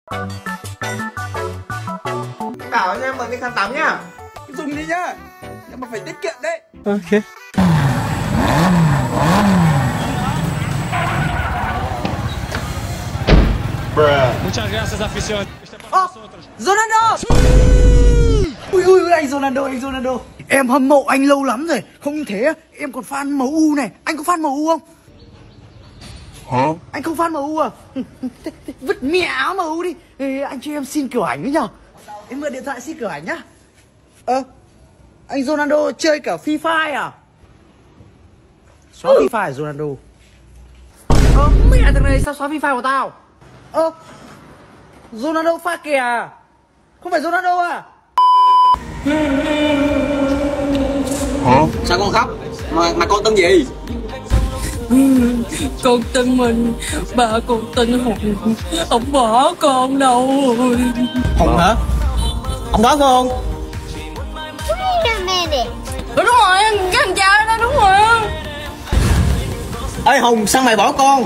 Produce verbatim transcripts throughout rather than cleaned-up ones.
Bảo cho em mượn cái khăn tắm nhá. Dùng đi nhá, nhưng mà phải tiết kiệm đấy. Ok. Muchas gracias, afición. Ơ, Ronaldo! Ui ui ui, anh Ronaldo, anh Ronaldo. Em hâm mộ anh lâu lắm rồi. Không như thế, em còn fan em u này. Anh có fan em u không? Hả? Anh không fan em u à? Thế, thế, vứt mẹ áo em u đi. Ê, anh cho em xin kiểu ảnh với nhở? Em mượn điện thoại xin kiểu ảnh nhá. Ơ, anh Ronaldo chơi cả Free Fire à? Xóa Free Fire Ronaldo. Ơ, mẹ thằng này sao xóa Free Fire của tao? Ơ, Ronaldo pha kìa. Không phải Ronaldo à? Hả? Sao con khóc? Mà, mà con tên gì? Con tên mình, bà con tên Hùng. Ông bỏ con đâu. Hùng hả? Ông đó phải không? Đúng rồi, cái anh trai đó, đúng rồi. Ê Hùng, sao mày bỏ con?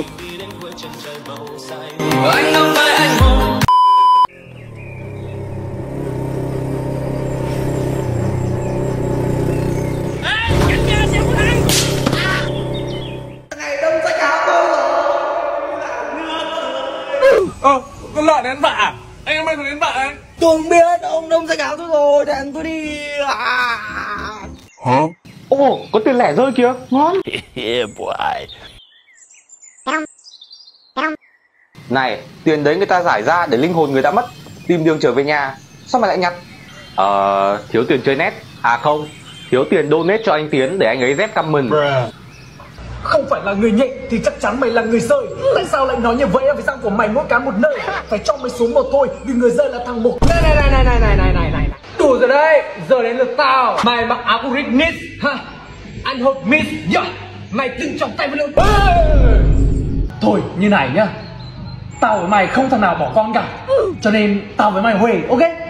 Anh không phải anh Hùng. Ờ, con lợn đến vạ à? Anh em ơi, con đến vạ anh. Tôi không biết, ông đông sách áo tôi rồi, thằng tôi đi. À. Hả? Ồ, có tiền lẻ rơi kìa, ngon. Yeah boy. Này, tiền đấy người ta giải ra để linh hồn người đã mất tìm đường trở về nhà. Sao mày lại nhặt? Ờ, thiếu tiền chơi net. À không, thiếu tiền donate cho anh Tiến để anh ấy dép comment. Không phải là người nhện thì chắc chắn mày là người rơi. Tại sao lại nói như vậy? Vì răng của mày mỗi cái một nơi. Phải cho mày xuống một thôi, vì người rơi là thằng Mục. Này này này này này này này này này. Đủ rồi đấy, giờ đến lượt tao. Mày mặc áo của Rick Miss ha. Anh hộp Miss yeah. Mày từng trọng tay với lượng. Thôi như này nhá, tao với mày không thằng nào bỏ con cả. Cho nên tao với mày huề, ok?